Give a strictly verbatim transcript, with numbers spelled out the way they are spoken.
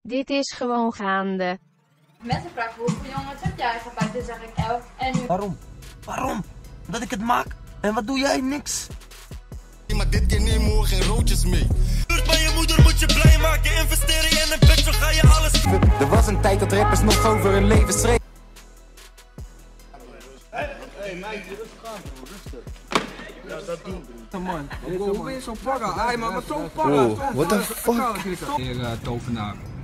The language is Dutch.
Dit is gewoon gaande. Mensen vragen hoeveel jongens heb jij gepakt, dan zeg ik elf en nu... Waarom? Waarom? Omdat ik het maak. En wat doe jij? Niks. Maar dit keer nemen we geen roodjes mee. Bij je moeder moet je blij maken, investeren in een bed, zo ga je alles... Er was een tijd dat rappers nog over hun leven schreven. Hé, hey, meisje, rustig aan, rustig. Ja, dat doen we. Man, hoe ben je zo'n pagga? Hij maar zo'n pagga. What the fuck? Heer uh, tovenaar.